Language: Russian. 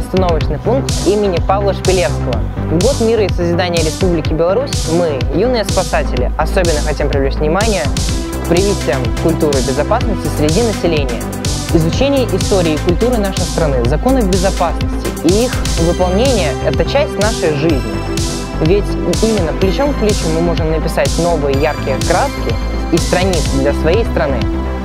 остановочный пункт имени Павла Шпилевского. В год мира и созидания Республики Беларусь мы, юные спасатели, особенно хотим привлечь внимание к привитиям культуры безопасности среди населения. Изучение истории и культуры нашей страны, законов безопасности и их выполнение – это часть нашей жизни. Ведь именно плечом к плечу мы можем написать новые яркие краски и страницы для своей страны.